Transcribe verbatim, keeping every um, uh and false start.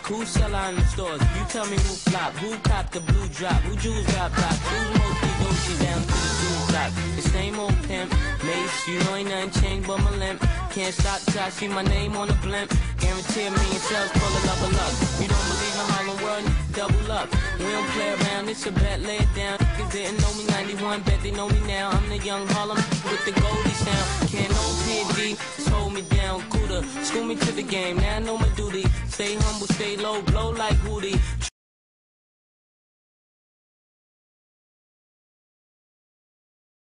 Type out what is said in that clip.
Who sell out in the stores? You tell me who flop, who cop the blue drop, who jewels got pop, who's mostly Gucci down to the jewel top. The same old pimp, Mace, you know ain't nothing changed but my limp. Can't stop till I see my name on the blimp. Guarantee me and sales full of love of luck. You don't believe in Harlem World? Double up. We don't play around, it's a bet, lay it down. Niggas didn't know me ninety-one, bet they know me now. I'm the young Harlem with the Goldie sound. Can't no P and D, just hold me down. Cooler, school me to the game. Now I know my